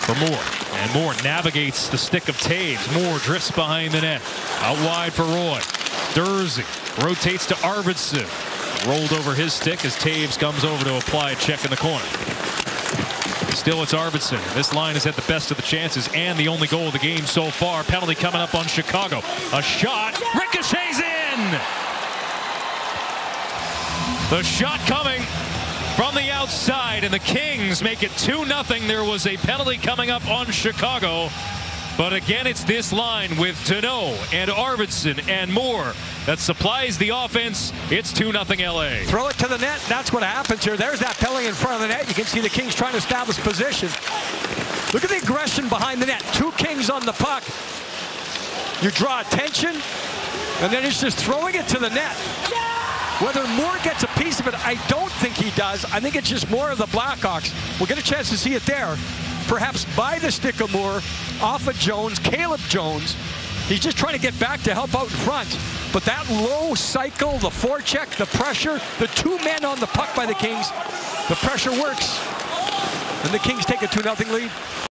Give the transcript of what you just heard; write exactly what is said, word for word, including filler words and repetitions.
for Moore. And Moore navigates the stick of Taves. Moore drifts behind the net. Out wide for Roy. Dursey rotates to Arvidsson. Rolled over his stick as Taves comes over to apply a check in the corner. Still it's Arvidsson. This line has had the best of the chances and the only goal of the game so far. Penalty coming up on Chicago. A shot. Ricochets in! The shot coming from the outside, and the Kings make it two nothing. There was a penalty coming up on Chicago. But again, it's this line with Danault and Arvidsson and Moore that supplies the offense. It's two nothing L A. Throw it to the net. That's what happens here. There's that penalty in front of the net. You can see the Kings trying to establish position. Look at the aggression behind the net. Two Kings on the puck. You draw attention, and then it's just throwing it to the net. Whether Moore gets a piece of it, I don't think he does. I think it's just more of the Blackhawks. We'll get a chance to see it there. Perhaps by the stick of Moore, off of Jones, Caleb Jones. He's just trying to get back to help out in front. But that low cycle, the forecheck, the pressure, the two men on the puck by the Kings, the pressure works. And the Kings take a two nothing lead.